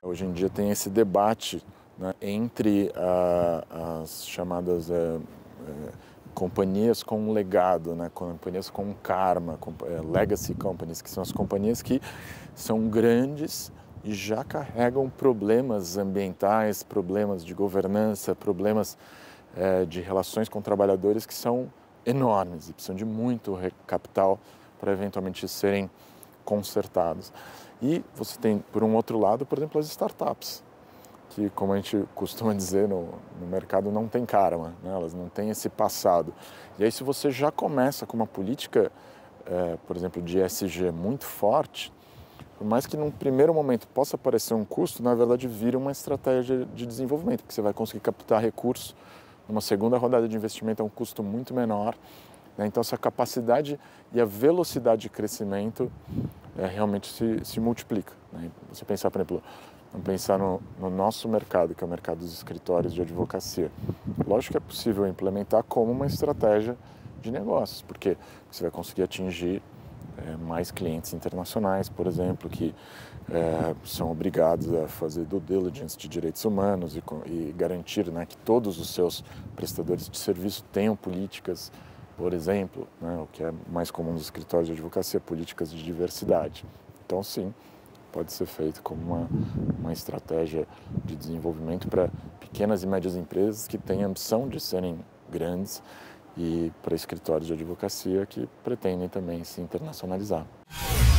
Hoje em dia tem esse debate, né, entre as chamadas companhias com um legado, né, companhias com um karma, legacy companies, que são as companhias que são grandes e já carregam problemas ambientais, problemas de governança, problemas de relações com trabalhadores que são enormes e precisam de muito capital para eventualmente serem consertados. E você tem, por um outro lado, por exemplo, as startups, que, como a gente costuma dizer no mercado, não tem karma, né? Elas não têm esse passado. E aí, se você já começa com uma política, por exemplo, de ESG muito forte, por mais que num primeiro momento possa parecer um custo, na verdade vira uma estratégia de desenvolvimento, porque você vai conseguir captar recursos numa segunda rodada de investimento a um custo muito menor, né? Então, essa capacidade e a velocidade de crescimento realmente se multiplica, né? Você pensar, por exemplo, vamos pensar no nosso mercado, que é o mercado dos escritórios de advocacia. Lógico que é possível implementar como uma estratégia de negócios, porque você vai conseguir atingir mais clientes internacionais, por exemplo, que são obrigados a fazer due diligence de direitos humanos e garantir, né, que todos os seus prestadores de serviço tenham políticas, por exemplo, né, o que é mais comum nos escritórios de advocacia, políticas de diversidade. Então, sim, pode ser feito como uma estratégia de desenvolvimento para pequenas e médias empresas que têm a ambição de serem grandes e para escritórios de advocacia que pretendem também se internacionalizar.